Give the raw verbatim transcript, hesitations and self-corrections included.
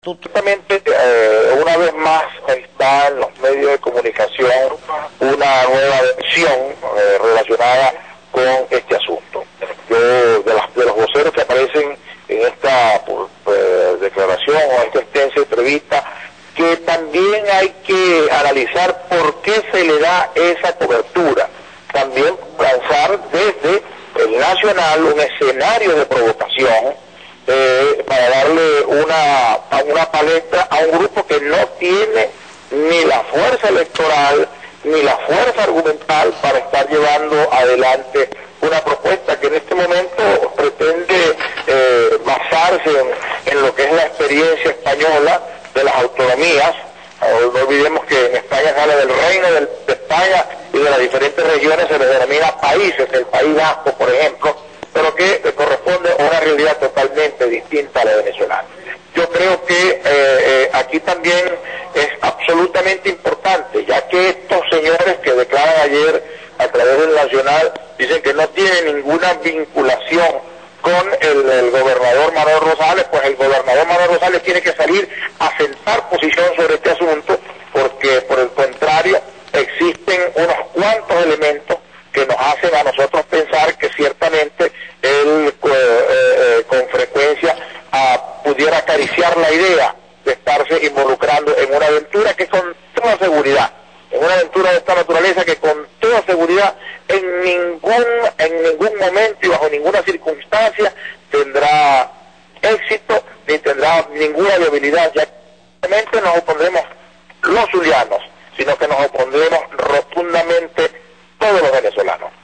Justamente, eh, una vez más está en los medios de comunicación una nueva versión eh, relacionada con este asunto. Yo, de, las, de los voceros que aparecen en esta por, eh, declaración o esta extensa entrevista, que también hay que analizar por qué se le da esa cobertura. También lanzar desde el Nacional un escenario de provocación Eh, para darle una, una palestra a un grupo que no tiene ni la fuerza electoral ni la fuerza argumental para estar llevando adelante una propuesta que en este momento pretende eh, basarse en, en lo que es la experiencia española de las autonomías. No olvidemos que en España se habla del reino de España y de las diferentes regiones se les denomina países, el País Vasco, por ejemplo, pero que corresponde a una realidad totalmente distinta a la venezolana. Yo creo que eh, eh, aquí también es absolutamente importante, ya que estos señores que declaran ayer a través del Nacional dicen que no tienen ninguna vinculación con el, el gobernador Manuel Rosales, pues el gobernador Manuel Rosales tiene que salir a sentar posición sobre este asunto, porque por el contrario existen unos cuantos elementos que nos hacen a nosotros pensar que ciertamente él eh, eh, con frecuencia ah, pudiera acariciar la idea de estarse involucrando en una aventura que con toda seguridad, en una aventura de esta naturaleza que con toda seguridad en ningún, en ningún momento y bajo ninguna circunstancia tendrá éxito ni tendrá ninguna viabilidad, ya que realmente nos opondremos los zulianos, sino que nos opondremos rotundamente todos los venezolanos.